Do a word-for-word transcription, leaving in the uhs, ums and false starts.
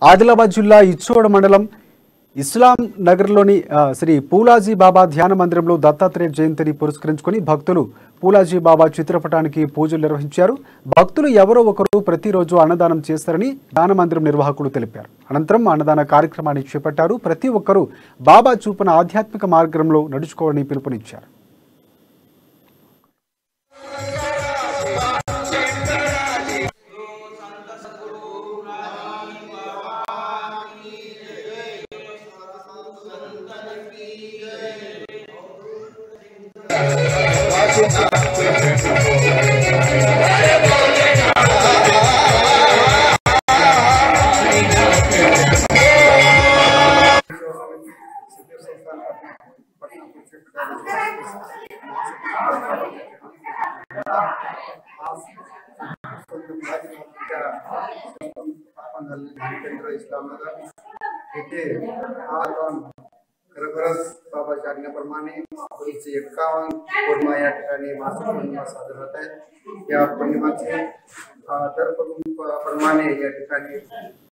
ఆదిలాబాద్ జిల్లా ఇచ్చోడ మండలం ఇస్లాం నగర్లోని శ్రీ పూలాజీ బాబా ధ్యాన మందిరంలో దత్తాత్రేయ జయంతిని పురస్కరించుకొని భక్తులు పూలాజీ బాబా చిత్రపటానికి పూజలు నిర్వహించారు. భక్తులు ఎవరో ఒకరు ప్రతిరోజు అన్నదానం చేస్తారని ధ్యాన మందిరం నిర్వాహకులు తెలిపారు. అనంతరం అన్నదాన కార్యక్రమాన్ని చేపట్టారు. ప్రతి ఒక్కరూ బాబా చూపిన ఆధ్యాత్మిక మార్గంలో నడుచుకోవాలని పిలుపునిచ్చారు. बाबाच्या आज्ञेप्रमाणे एकशे एक्कावन्न पौर्णिमा या ठिकाणी मासिक पौर्णिमा साजरा होत आहे. या पौर्णिमाचे दर प्रमाणे या ठिकाणी